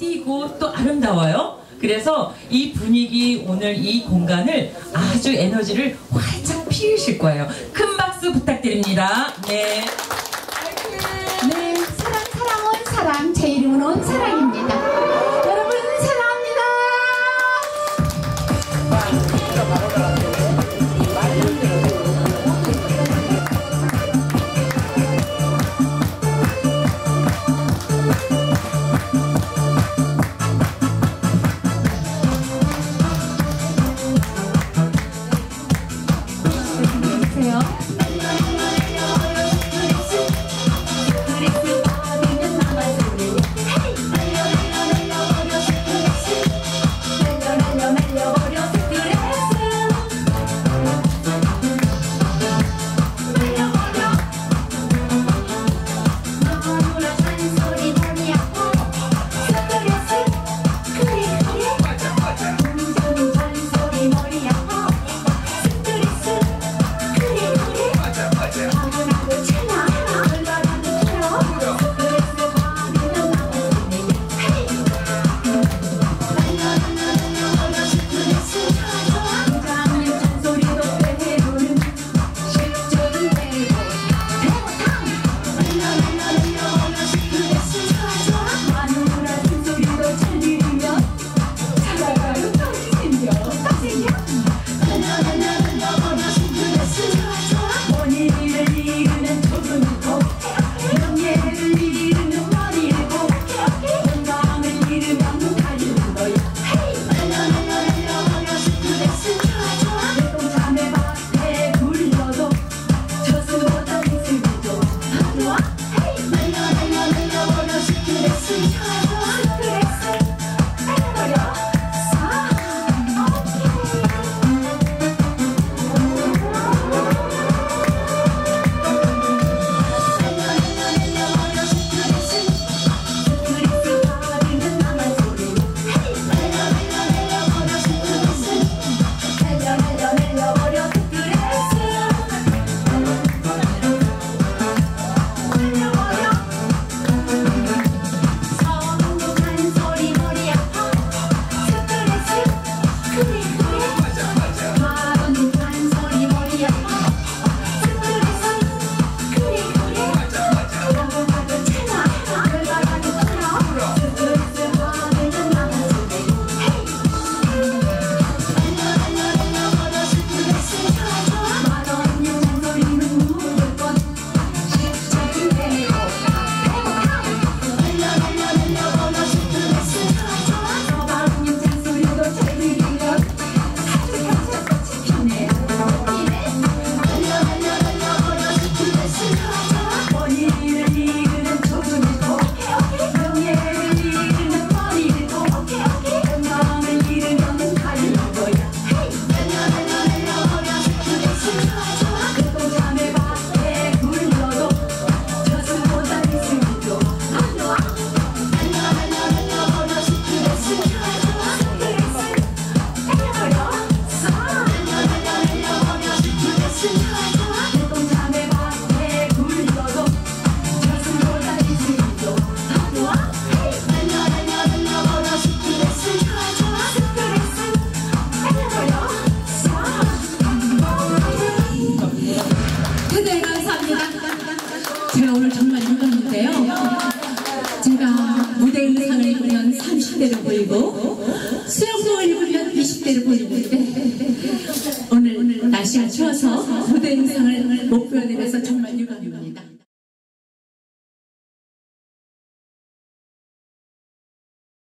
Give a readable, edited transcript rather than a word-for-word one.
뛰고 또 아름다워요. 그래서 이 분위기, 오늘 이 공간을 아주 에너지를 활짝 피우실 거예요. 큰 박수 부탁드립니다. 네. 네, 사랑은 사랑, 제 이름은 온사랑입니다. 여러분 사랑합니다. 제가 오늘 정말 힘들었는데요. 제가 무대 의상을 입으면 30대를 보이고 수영복을 입으면 20대를 보이는데 오늘 날씨가 추워서 무대 의상을 못 보여드려서